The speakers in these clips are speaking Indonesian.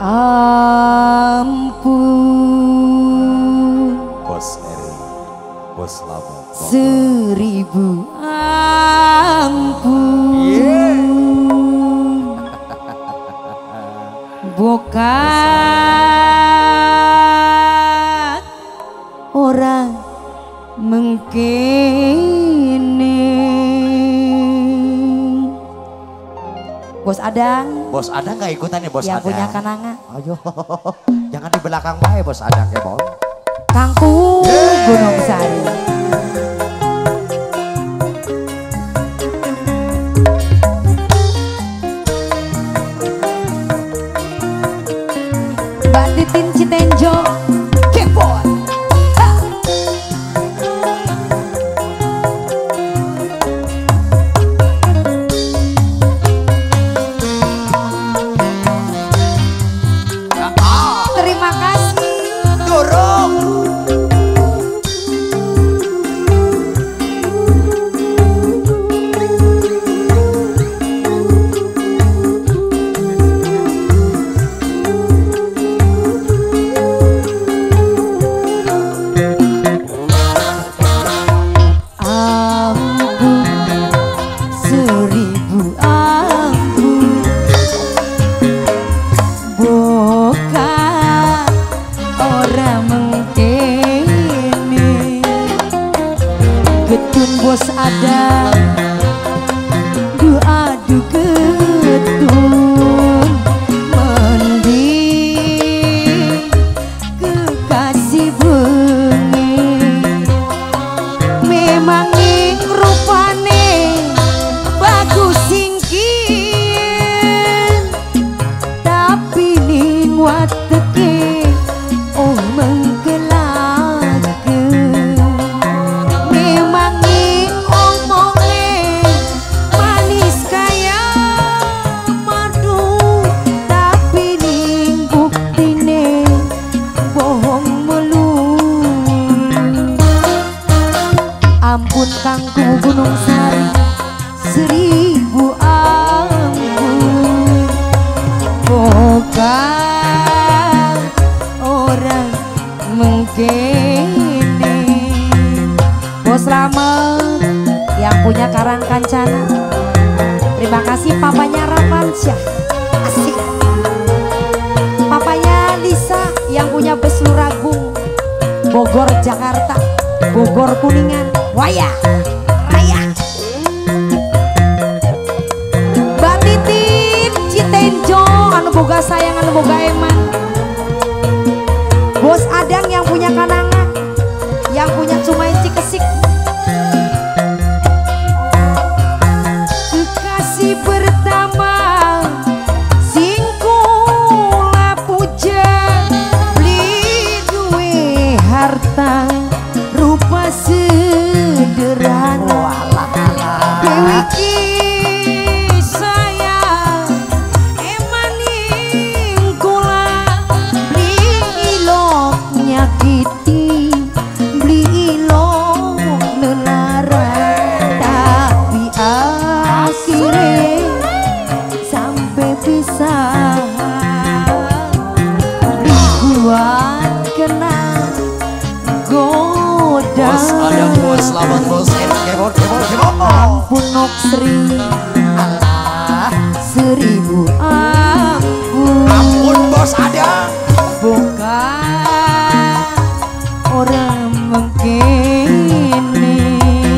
ampun Bos Eri, Bos Labu, seribu ampun bokat orang mengkene. Bos Adang. Bos Adang nggak ikutan ya Bos yang Adang? punya kananga. Ayo, jangan di belakang bae Bos Adang ya Bos. Kangkung Gunung Sari. Mbak Titin Citenjo, Kepon. Terima kasih. Dorong. Ampun, seribu ampun, bokat orang mengkene. Getun bos ada, adu getun, mending kekasih bengi. Memang rupane bagus singkin, tapi ning wateke oh mengkelake. Memang omongnya manis kaya madu, tapi ning buktine bohong melulu. Ampun Kangku Gunung Sari, seribu ampun, bukan orang mengkene. Bos Slamet yang punya Karang Kancana, terima kasih papanya Ramansyah, asik. Papanya Lisa yang punya Bes Luragung, Bogor Jakarta, Bogor Kuningan, Waya Raya. Mbak Titin Citenjo anu boga sayang anu boga eman. Bos Adang yang punya kananga, yang punya Cumai Cikesik. Kekasih pertama singkula puja, beli duwe harta rupa sederhana. Dewi ki sayang emaning kula, beli ilok nyakiti, beli ilok nelara, tapi akhirnya sampai pisah. Dibuat kena goda. Bos Adang, Bos Labat, Bos Eri, Kebon, Kebon, Kebon. Ampun Noksri, Allah. seribu ampun. Ampun Bos Adang. Bukan orang mengkene.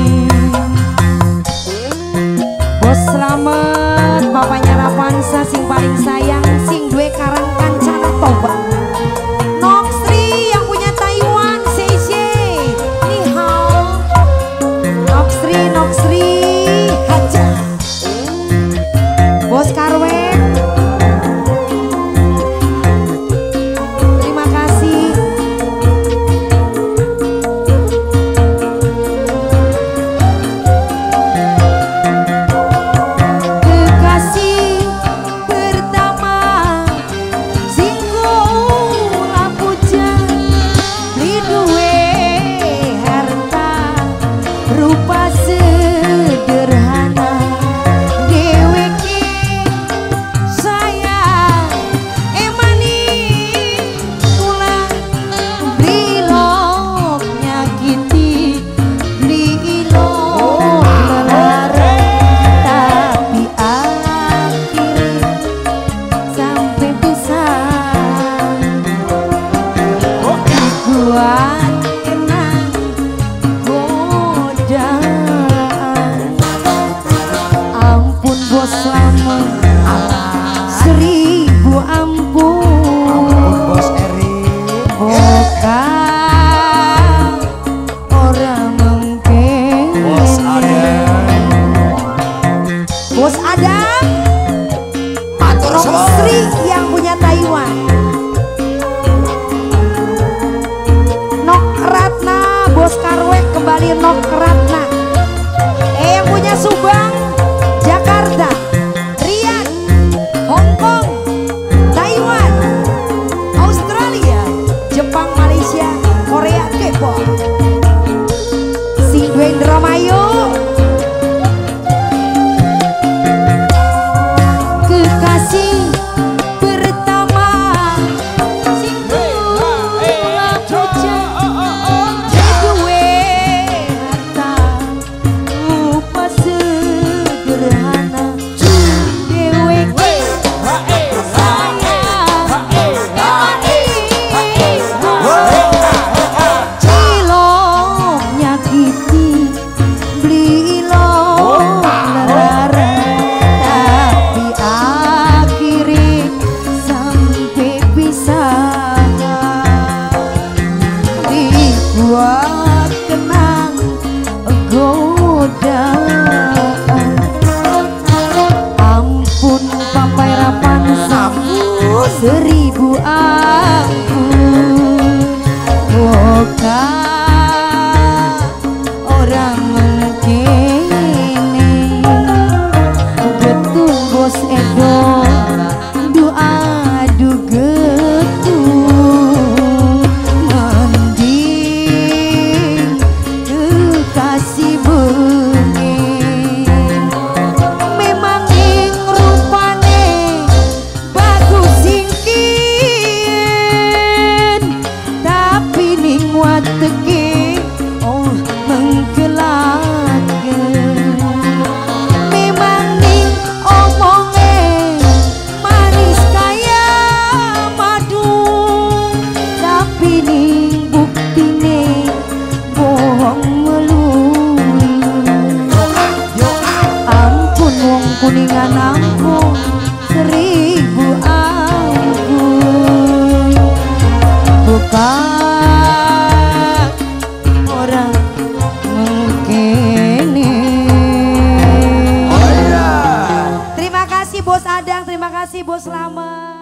Bos Slamet, bapaknya Rapansa sing paling sayang, sing duwe Karang Kancana Toba. Noksri yang punya Taiwan, Seishe, ni hao. Noksri, Noksri, haja. Indramayu. Kekasih pertama sing kula puja duwe harta rupa sederhana dheweke cilok nyakiti blilo lara tapi akhirnya sampai pisah dibuat kenang godaan ampun papai rapan sampun seribu ampun moga orang mengkene getung bos edo doa adu getung mending kekasih bengi memang ing rupane bagus singkin tapi ning wateke oh menggelaken memang ning omonge manis kaya madu tapi ning buktine bohong melulu ampun wong kuningan ampun seribu ampun bukan orang mengkene. Terima kasih Bos Adang, terima kasih Bos Lama.